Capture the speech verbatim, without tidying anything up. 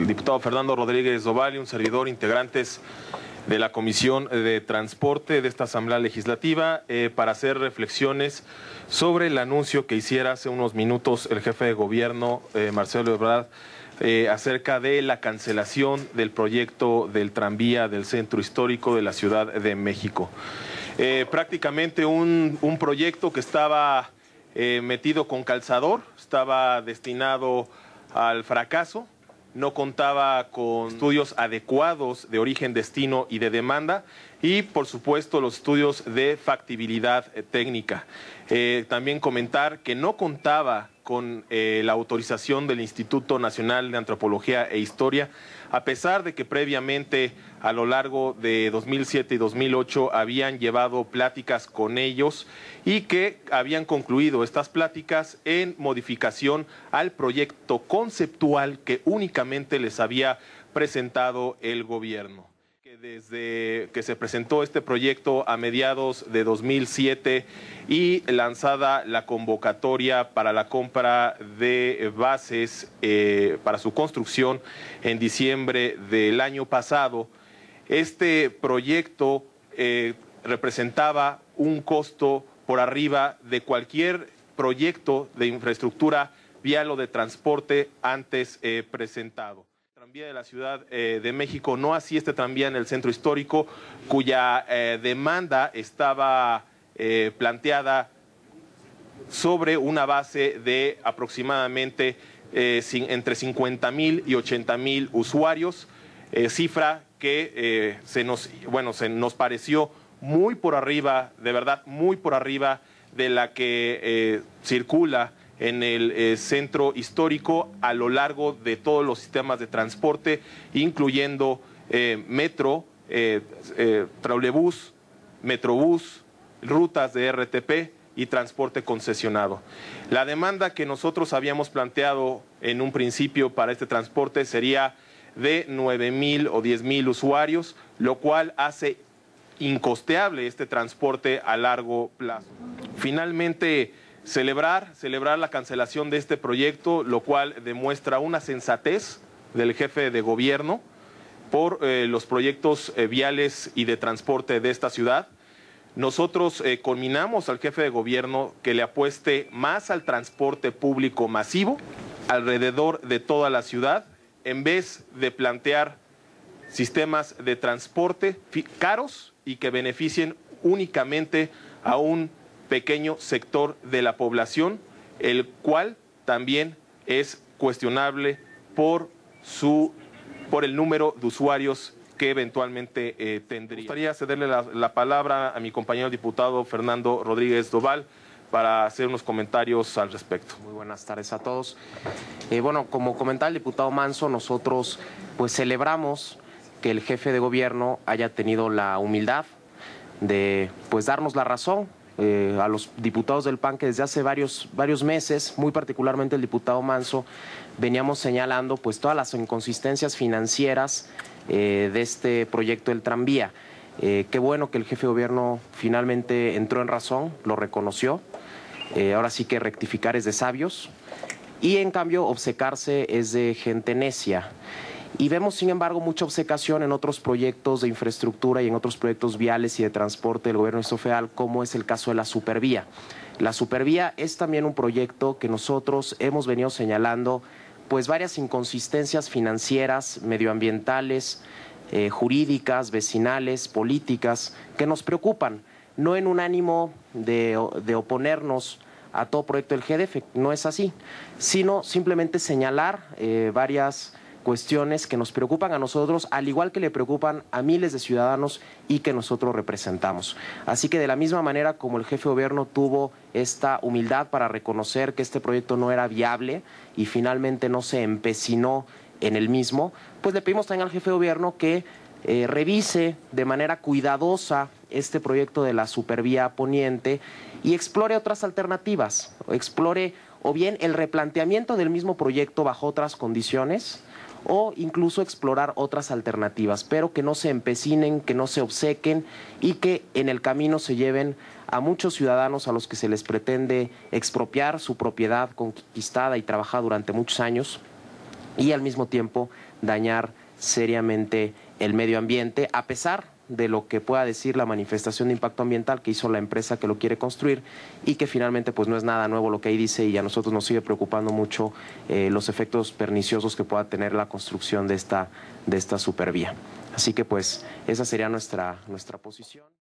diputado Fernando Rodríguez Doval y un servidor, integrantes de la Comisión de Transporte de esta Asamblea Legislativa, eh, para hacer reflexiones sobre el anuncio que hiciera hace unos minutos el jefe de gobierno, eh, Marcelo Ebrard, eh, acerca de la cancelación del proyecto del tranvía del centro histórico de la Ciudad de México. Eh, prácticamente un, un proyecto que estaba eh, metido con calzador, estaba destinado al fracaso, no contaba con estudios adecuados de origen, destino y de demanda y, por supuesto, los estudios de factibilidad eh, técnica. Eh, también comentar que no contaba con eh, la autorización del Instituto Nacional de Antropología e Historia, a pesar de que previamente, a lo largo de dos mil siete y dos mil ocho, habían llevado pláticas con ellos y que habían concluido estas pláticas en modificación al proyecto conceptual que únicamente les había presentado el gobierno. Desde que se presentó este proyecto a mediados de dos mil siete y lanzada la convocatoria para la compra de bases eh, para su construcción en diciembre del año pasado, este proyecto eh, representaba un costo por arriba de cualquier proyecto de infraestructura vial o de transporte antes eh, presentado. Tranvía de la Ciudad eh, de México, no así este tranvía en el centro histórico, cuya eh, demanda estaba eh, planteada sobre una base de aproximadamente eh, sin, entre cincuenta mil y ochenta mil usuarios, eh, cifra que eh, se nos, bueno, se nos pareció muy por arriba, de verdad, muy por arriba de la que eh, circula en el eh, centro histórico a lo largo de todos los sistemas de transporte, incluyendo eh, metro, eh, eh, trolebús, metrobús, rutas de R T P y transporte concesionado. La demanda que nosotros habíamos planteado en un principio para este transporte sería de nueve mil o diez mil usuarios, lo cual hace incosteable este transporte a largo plazo. Finalmente, Celebrar, celebrar la cancelación de este proyecto, lo cual demuestra una sensatez del jefe de gobierno por eh, los proyectos eh, viales y de transporte de esta ciudad. Nosotros eh, conminamos al jefe de gobierno que le apueste más al transporte público masivo alrededor de toda la ciudad, en vez de plantear sistemas de transporte caros y que beneficien únicamente a un pequeño sector de la población, el cual también es cuestionable por su por el número de usuarios que eventualmente eh, tendría. Me gustaría cederle la, la palabra a mi compañero diputado Fernando Rodríguez Doval para hacer unos comentarios al respecto. Muy buenas tardes a todos. Eh, bueno, como comentaba el diputado Manso, nosotros pues celebramos que el jefe de gobierno haya tenido la humildad de pues darnos la razón. Eh, a los diputados del P A N que desde hace varios, varios meses, muy particularmente el diputado Manso, veníamos señalando pues todas las inconsistencias financieras eh, de este proyecto del tranvía. Eh, qué bueno que el jefe de gobierno finalmente entró en razón, lo reconoció. Eh, ahora sí que rectificar es de sabios y en cambio obcecarse es de gente necia. Y vemos, sin embargo, mucha obcecación en otros proyectos de infraestructura y en otros proyectos viales y de transporte del gobierno federal, como es el caso de la supervía. La supervía es también un proyecto que nosotros hemos venido señalando pues varias inconsistencias financieras, medioambientales, eh, jurídicas, vecinales, políticas, que nos preocupan, no en un ánimo de, de oponernos a todo proyecto del G D F, no es así, sino simplemente señalar eh, varias cuestiones que nos preocupan a nosotros, al igual que le preocupan a miles de ciudadanos y que nosotros representamos. Así que de la misma manera como el jefe de gobierno tuvo esta humildad para reconocer que este proyecto no era viable y finalmente no se empecinó en el mismo, pues le pedimos también al jefe de gobierno que eh, revise de manera cuidadosa este proyecto de la supervía poniente y explore otras alternativas, explore o bien el replanteamiento del mismo proyecto bajo otras condiciones, o incluso explorar otras alternativas, pero que no se empecinen, que no se obcequen y que en el camino se lleven a muchos ciudadanos a los que se les pretende expropiar su propiedad conquistada y trabajada durante muchos años y al mismo tiempo dañar seriamente el medio ambiente, a pesar de lo que pueda decir la manifestación de impacto ambiental que hizo la empresa que lo quiere construir y que finalmente pues no es nada nuevo lo que ahí dice, y a nosotros nos sigue preocupando mucho eh, los efectos perniciosos que pueda tener la construcción de esta, de esta supervía. Así que pues esa sería nuestra, nuestra posición.